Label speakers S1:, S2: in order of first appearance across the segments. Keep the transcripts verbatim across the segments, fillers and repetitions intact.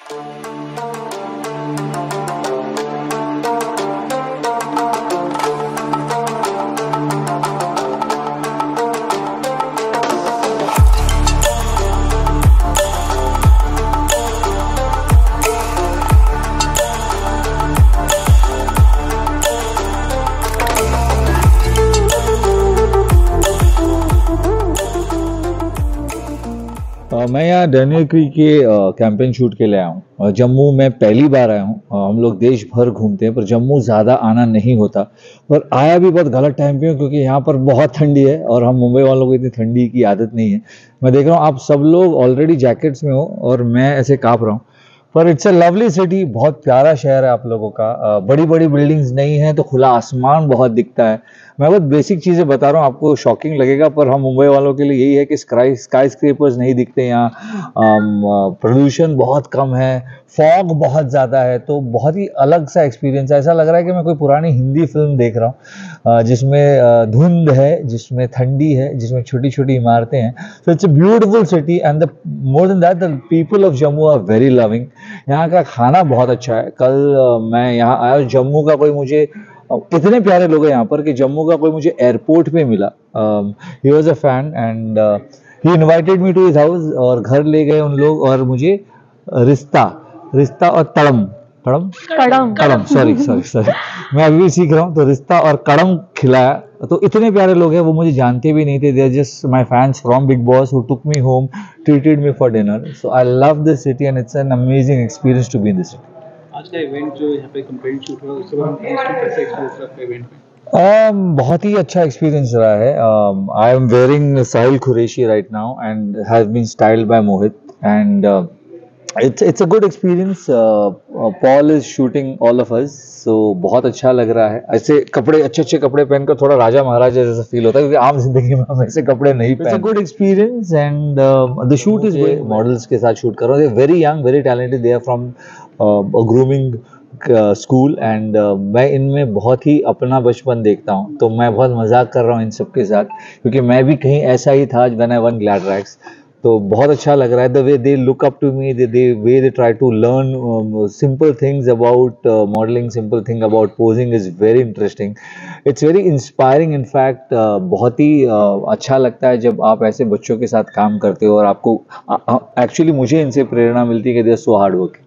S1: मैं यहाँ Daniel Creek के कैंपेन शूट के लिए आया हूँ। जम्मू में पहली बार आया हूँ। हम लोग देश भर घूमते हैं पर जम्मू ज़्यादा आना नहीं होता, पर आया भी बहुत गलत टाइम पे हूँ क्योंकि यहाँ पर बहुत ठंडी है और हम मुंबई वालों को इतनी ठंडी की आदत नहीं है। मैं देख रहा हूँ आप सब लोग ऑलरेडी जैकेट्स में हो और मैं ऐसे काँप रहा हूँ, पर इट्स अ लवली सिटी। बहुत प्यारा शहर है आप लोगों का। बड़ी बड़ी बिल्डिंग्स नहीं है तो खुला आसमान बहुत दिखता है। मैं बहुत बेसिक चीज़ें बता रहा हूँ, आपको शॉकिंग लगेगा पर हम मुंबई वालों के लिए यही है कि स्काई स्काई स्क्रेपर्स नहीं दिखते यहाँ। प्रदूषण बहुत कम है, फॉग बहुत ज़्यादा है, तो बहुत ही अलग सा एक्सपीरियंस है। ऐसा लग रहा है कि मैं कोई पुरानी हिंदी फिल्म देख रहा हूँ जिसमें धुंध है, जिसमें ठंडी है, जिसमें छोटी छोटी इमारतें हैं। So it's a beautiful city and the more than that the people of Jammu are very loving. यहाँ का खाना बहुत अच्छा है। कल मैं यहाँ आया, जम्मू का कोई मुझे इतने प्यारे लोग हैं यहाँ पर कि जम्मू का कोई मुझे एयरपोर्ट पे मिला। He was a fan and he invited me to his house और घर ले गए उन लोग और मुझे रिश्ता रिश्ता और तड़म तड़म
S2: कड़म
S1: कड़म सॉरी सॉरी सॉरी मैं अभी भी सीख रहा हूँ। तो रिश्ता और कड़म खिलाया। तो इतने प्यारे लोग हैं, वो मुझे जानते भी नहीं थे। They are just my fans from Bigg Boss who took me home, treated me for dinner. So I love this city and it's an amazing experience to be in this city.
S3: आज का event जो यहाँ पे campaign shoot हुआ उसके बाद कैसे experience रहा इवेंट में?
S1: Um, बहुत ही अच्छा एक्सपीरियंस रहा है। I am wearing Sahil Qureshi right now and has been styled by Mohit and it's it's a good experience. Paul is shooting all of us, so बहुत अच्छा लग रहा है। ऐसे कपड़े अच्छे अच्छे कपड़े पहनकर थोड़ा राजा महाराजा जैसा फील होता है क्योंकि आम जिंदगी में हम ऐसे कपड़े नहीं पहनते। It's a good experience and the shoot is good. Models के साथ शूट कर रहा हूँ। They very young, very talented, they are from grooming school and मैं इनमें बहुत ही अपना बचपन देखता हूँ। तो मैं बहुत मजाक कर रहा हूँ इन सब के साथ क्योंकि मैं भी कहीं ऐसा ही था when I won Gladrags. तो बहुत अच्छा लग रहा है। The way they look up to me, the way they try to learn simple things about modelling, simple thing about posing is very interesting. It's very inspiring. In fact बहुत ही uh, अच्छा लगता है जब आप ऐसे बच्चों के साथ काम करते हो और आपको एक्चुअली uh, मुझे इनसे प्रेरणा मिलती है कि they are so hard working.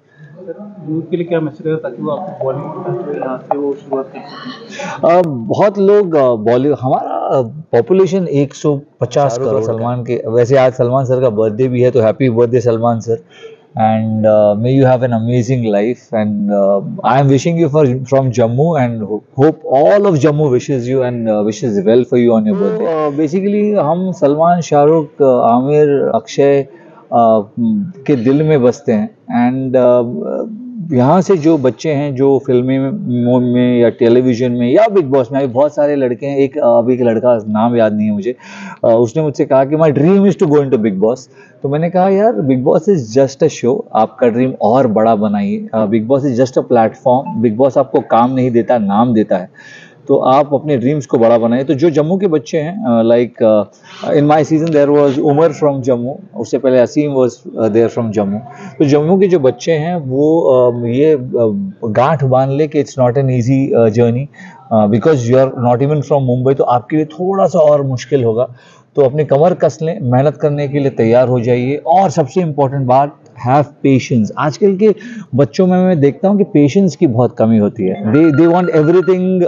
S3: Youth के लिए क्या मैसेज है ताकि वो आपको बॉलीवुड यहाँ से वो शुरुआत कर सकें?
S1: बहुत लोग बॉलीवुड, हमारा पॉपुलेशन एक सौ पचास करोड़ सलमान के। वैसे आज सलमान सर का बर्थडे भी है तो happy birthday Salman sir and may you have an amazing life and I am wishing you for from Jammu and hope all of Jammu wishes you and wishes well for you on your birthday. Basically हम Salman, Shahrukh, Aamir, Akshay Uh, के दिल में बसते हैं and uh, यहाँ से जो बच्चे हैं जो फिल्में में, में या टेलीविज़न में या बिग बॉस में, अभी बहुत सारे लड़के हैं। एक अभी एक लड़का, नाम याद नहीं है मुझे, uh, उसने मुझसे कहा कि my dream is to go into Bigg Boss. तो मैंने कहा यार Bigg Boss is just a show, आपका ड्रीम और बड़ा बनाइए। Bigg Boss is just a platform. Bigg Boss आपको काम नहीं देता, नाम देता है। तो आप अपने ड्रीम्स को बड़ा बनाए। तो जो जम्मू के बच्चे हैं, like in my season there was Umar from Jammu, उससे पहले Asim was there from Jammu. तो जम्मू के जो बच्चे हैं वो uh, ये uh, गांठ बांध ले कि it's not an easy journey because you are not even from Mumbai, तो आपके लिए थोड़ा सा और मुश्किल होगा। तो अपनी कमर कस लें, मेहनत करने के लिए तैयार हो जाइए। और सबसे इम्पोर्टेंट बात, हैव पेशेंस। आजकल के बच्चों में मैं देखता हूँ कि पेशेंस की बहुत कमी होती है। They they want everything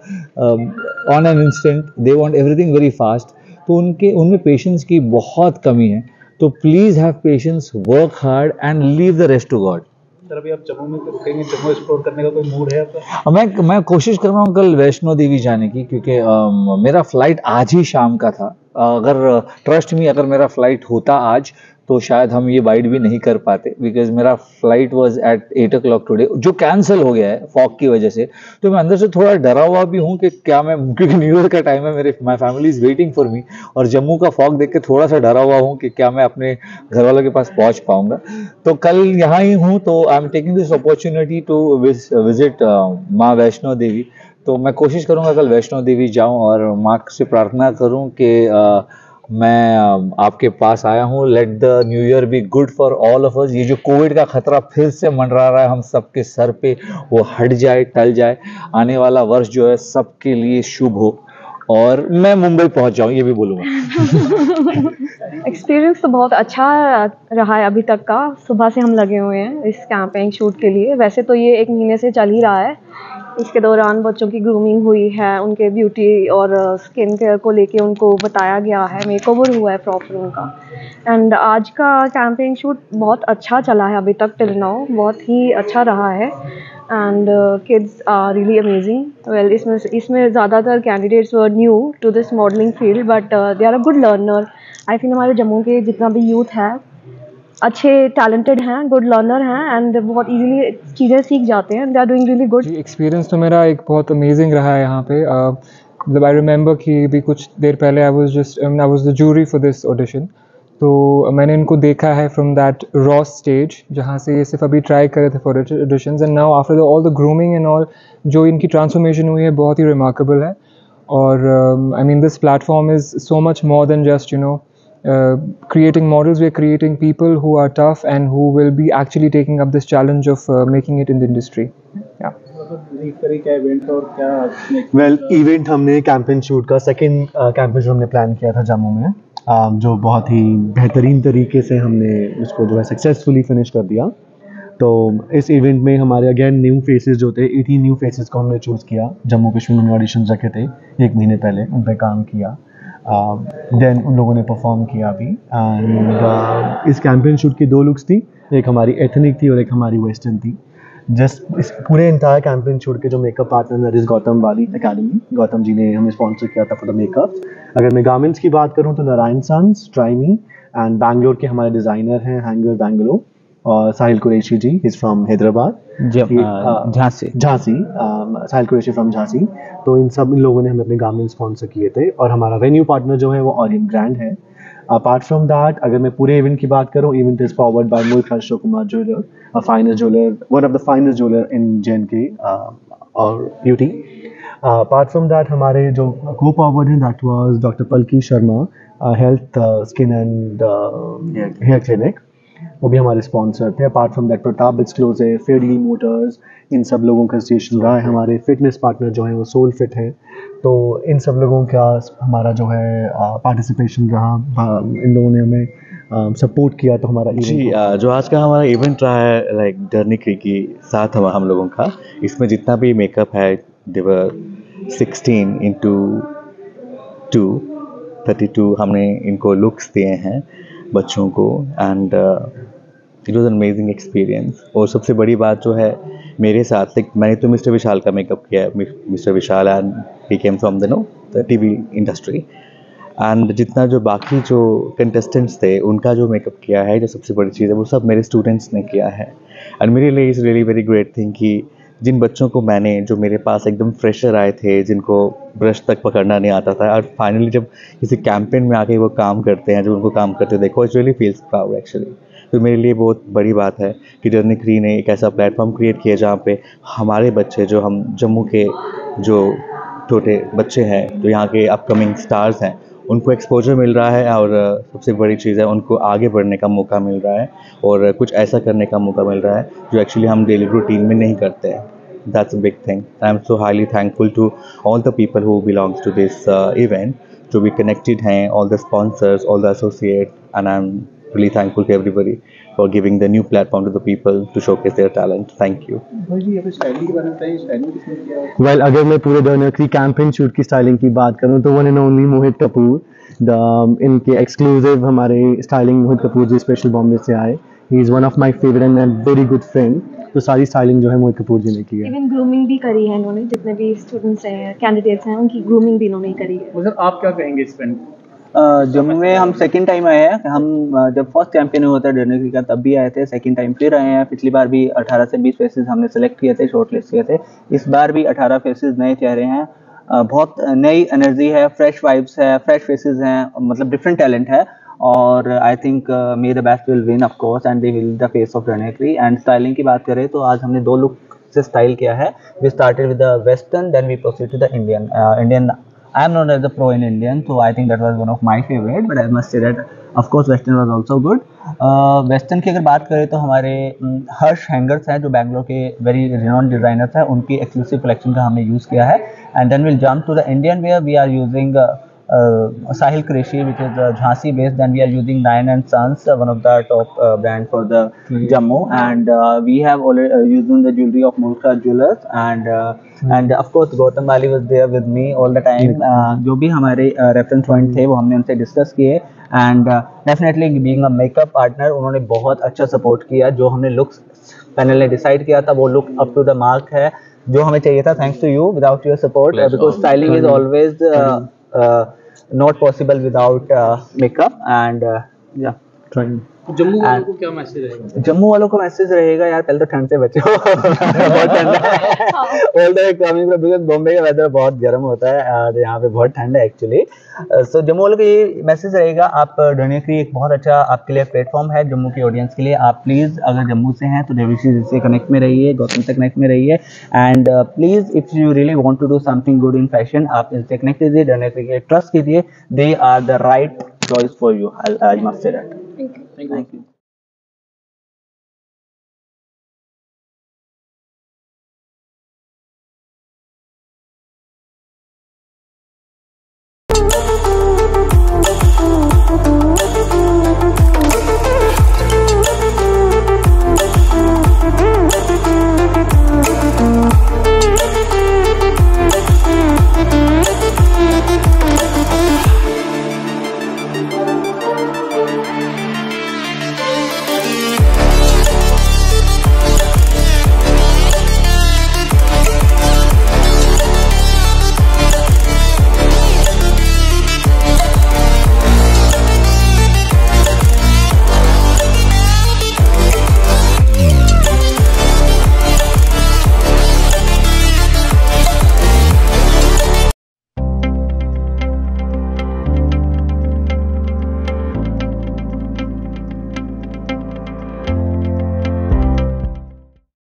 S1: on an instant, they want everything very fast. तो उनके उनमें पेशेंस की बहुत कमी है। तो please have patience, work hard and leave the rest to God.
S3: Sir अभी आप जम्मू में कहीं जम्मू एक्सप्लोर करने का कोई मूड है आपका?
S1: मैं मैं कोशिश कर रहा हूँ कल वैष्णो देवी जाने की क्योंकि uh, मेरा फ्लाइट आज ही शाम का था। अगर ट्रस्ट मी, अगर मेरा फ्लाइट होता आज तो शायद हम ये बाइट भी नहीं कर पाते बिकॉज मेरा flight was at eight o'clock today, जो कैंसिल हो गया है फॉग की वजह से। तो मैं अंदर से थोड़ा डरा हुआ भी हूँ कि क्या मैं, क्योंकि न्यू ईयर का टाइम है, मेरे my family is waiting for me, और जम्मू का फॉग देख के थोड़ा सा डरा हुआ हूँ कि क्या मैं अपने घर वालों के पास पहुँच पाऊंगा। तो कल यहाँ ही हूँ, तो I am taking this opportunity to visit Maa Vaishno देवी। तो मैं कोशिश करूँगा कल वैष्णो देवी जाऊँ और माँ से प्रार्थना करूँ कि मैं अ, आपके पास आया हूँ। Let the new year be good for all of us. ये जो कोविड का खतरा फिर से मंडरा रहा है हम सबके सर पे, वो हट जाए, टल जाए। आने वाला वर्ष जो है सबके लिए शुभ हो और मैं मुंबई पहुंच जाऊं, ये भी बोलूँगा।
S2: एक्सपीरियंस तो बहुत अच्छा रहा है अभी तक का। सुबह से हम लगे हुए हैं इस कैंपेन शूट के लिए। वैसे तो ये एक महीने से चल ही रहा है। इसके दौरान बच्चों की ग्रूमिंग हुई है, उनके ब्यूटी और स्किन केयर को लेके उनको बताया गया है, मेकओवर हुआ है प्रॉपर उनका। एंड आज का कैंपेन शूट बहुत अच्छा चला है अभी तक, टिल नाउ बहुत ही अच्छा रहा है। And kids are really amazing. Well इसमें इसमें ज़्यादातर candidates were new to this modelling field, but they are a good learner. I feel हमारे जम्मू के जितना भी यूथ है अच्छे टैलेंटेड हैं, गुड लर्नर हैं एंड बहुत इजीली चीज़ें सीख जाते हैं। They are doing really good.
S4: जी, एक्सपीरियंस तो मेरा एक बहुत अमेजिंग रहा है यहाँ पे। अ, मतलब आई रिमेंबर कि भी कुछ देर पहले I was just I was the jury for this audition. तो मैंने इनको देखा है फ्रॉम दैट रॉ स्टेज जहाँ से ये सिर्फ अभी ट्राई कर रहे थे for auditions, and now after all the grooming and all जो इनकी ट्रांसफॉर्मेशन हुई है बहुत ही रिमार्केबल है। और I mean this platform is so much more than just you know Uh, creating models. We are creating people who are tough and who will be actually taking up this challenge of uh, making it in the industry. Yeah.
S3: क्या event और क्या
S5: well event हमने campaign shoot का second campaign हमने plan किया था जम्मू में, uh, जो बहुत ही बेहतरीन तरीके से हमने उसको जो है सक्सेसफुली फिनिश कर दिया। तो इस इवेंट में हमारे अगेन न्यू फेसेस जो थे, अठारह न्यू फेसेस को हमने चूज़ किया। जम्मू कश्मीर में ऑडिशन रखे थे एक महीने पहले, उन पर काम किया, देन uh, उन लोगों ने परफॉर्म किया भी। एंड uh, इस कैंपेन शूट की दो लुक्स थी, एक हमारी एथनिक थी और एक हमारी वेस्टर्न थी। जस्ट इस पूरे इंटायर कैंपेन शूट के जो मेकअप पार्टनर इस गौतम वाली एकेडमी, गौतम जी ने हमें स्पॉन्सर किया था फॉर द मेकअप। अगर मैं गारमेंट्स की बात करूं तो नारायण सन्स, ट्राइमी एंड बैंगलोर के हमारे डिज़ाइनर हैं हैंगर बैंगलोर, और Sahil Qureshi ji is from Hyderabad,
S1: Jhansi
S5: Jhansi Sahil Qureshi from Jhansi. तो इन सब इन लोगों ने हमें अपने गारमेंट स्पॉन्सर किए थे। और हमारा वेन्यू पार्टनर जो है वो ऑरियन ग्रैंड है। अपार्ट फ्रॉम दैट अगर मैं पूरे इवेंट की बात करूँ, event is powered by Mulk Ashok Kumar jeweller, a finest jeweller, one of the finest jeweller in J and K और यूटी। अपार्ट फ्रॉम दैट हमारे जो को पावर्ड हैं that was doctor Palki Sharma health skin and hair clinic, वो भी हमारे sponsor थे। Apart from that Pratap exclusive, फेडली motors, इन सब लोगों का स्टेशन रहा है। हमारे फिटनेस पार्टनर जो है वो सोल फिट है। तो इन सब लोगों का हमारा जो है पार्टिसिपेशन रहा, इन लोगों ने हमें सपोर्ट किया। तो हमारा
S6: जी आ, जो आज का हमारा इवेंट रहा है लाइक डर्निक्री के साथ हम हम लोगों का, इसमें जितना भी मेकअप है देवर sixteen into two thirty two हमने इनको लुक्स दिए हैं बच्चों को, and it was an amazing experience. और सबसे बड़ी बात जो है मेरे साथ, लाइक मैंने तो मिस्टर विशाल का मेकअप किया है, mister Vishal and he came from the no the TV industry, and जितना जो बाकी जो कंटेस्टेंट्स थे उनका जो मेकअप किया है, जो सबसे बड़ी चीज़ है वो सब मेरे स्टूडेंट्स ने किया है। एंड मेरे लिए is really very great thing कि जिन बच्चों को मैंने, जो मेरे पास एकदम फ्रेशर आए थे, जिनको ब्रश तक पकड़ना नहीं आता था, और फाइनली जब किसी कैंपेन में आके वो काम करते हैं, जो उनको काम करते देखो, it's really feels proud actually. तो मेरे लिए बहुत बड़ी बात है कि डर्निक्री ने एक ऐसा प्लेटफॉर्म क्रिएट किया जहाँ पे हमारे बच्चे, जो हम जम्मू के जो छोटे बच्चे हैं, जो यहाँ के अपकमिंग स्टार्स हैं, उनको एक्सपोजर मिल रहा है, और सबसे बड़ी चीज़ है उनको आगे बढ़ने का मौका मिल रहा है और कुछ ऐसा करने का मौका मिल रहा है जो एक्चुअली हम डेली रूटीन में नहीं करते हैं। That's a big thing. I'm so highly thankful to all the people who belongs to this uh, event, to be connected हैं, all the sponsors, all the associates, and I'm really thankful to everybody for giving the new platform to the people to showcase their talent. Thank you.
S5: Well well, अगर मैं पूरे डर्निक्री campaign shoot की styling की बात करूं तो one and only Mohit Kapoor, the इनके एक्सक्लूसिव हमारे स्टाइलिंग मोहित कपूर जी स्पेशल बॉम्बे से आए। He is one of my favourite and very good friend. तो सारी स्टाइलिंग जो है मोहित कपूर जी ने की है।
S2: इवन ग्रूमिंग भी करी है इन्होंने, जितने भी स्टूडेंट्स हैं, कैंडिडेट्स हैं, उनकी ग्रूमिंग भी इन्होंने करी है।
S3: मतलब आप क्या कहेंगे इस पर?
S7: जम्मू में हम सेकंड टाइम आए हैं। हम जब फर्स्ट कैंपेन हुआ था डर्निक्री का तब भी आए थे, सेकंड टाइम फिर आए हैं। पिछली बार भी अठारह से बीस फेसेस हमने सेलेक्ट किए थे, शॉर्ट लिस्ट किए थे। इस बार भी अठारह फेसेस नए चेहरे हैं, बहुत नई एनर्जी है, फ्रेश वाइब्स है, फ्रेश फेसेस हैं, मतलब डिफरेंट टैलेंट है। और I think may the best will win of course and they will the face of डर्निक्री। एंड स्टाइलिंग की बात करें तो आज हमने दो लुक से स्टाइल किया है। We started with the western, then we proceed to the Indian Indian I am not as a pro in Indian, so I think that was one of my favorite. But I must say that of course Western was also good. Western uh, की अगर बात करें तो हमारे हर्ष hangers हैं जो बैंगलोर के very renowned designers हैं, उनकी एक्सक्लूसिव कलेक्शन का हमने यूज़ किया है. And then will jump to the Indian wear. We are using Sahil Qureshi, which is uh, Jhansi based. Then we are using Nayan and Sons, uh, one of the top uh, brand for the mm. Jammu, and uh, we have already uh, using the jewelry of Mulka Jewelers, and uh, mm. and of course Gautam Bali was there with me all the time. mm. uh, जो भी हमारे reference uh, point थे वो हमने उनसे discuss किए. And definitely being a makeup partner उन्होंने बहुत अच्छा सपोर्ट किया. जो हमने लुक्स पैनल ने डिसाइड किया था वो look up to the mark है जो हमें चाहिए था. Thanks to you. Without your support, because styling is always not possible without uh, makeup. And uh, yeah, trying.
S3: Jammu वालों को क्या मैसेज रहेगा?
S7: जम्मू वालों को मैसेज रहेगा यार, पहले तो ठंड से बचो. बहुत ठंड है. All the coming from, because Bombay का वेदर बहुत गर्म होता है और यहाँ पे बहुत ठंड है एक्चुअली. सो जम्मू वालों को ये मैसेज रहेगा, आप ढूंढिए एक बहुत अच्छा आपके लिए प्लेटफॉर्म है जम्मू की ऑडियंस के लिए. आप प्लीज़ अगर जम्मू से हैं तो देवऋषि जी से कनेक्ट में रहिए, गौतम से कनेक्ट में रहिए. And please if you really want to do something good in fashion, आप इनसे कनेक्ट कीजिए, ढूंढिए ट्रस्ट कीजिए. They are the right choice for you. I must say that. Thank you.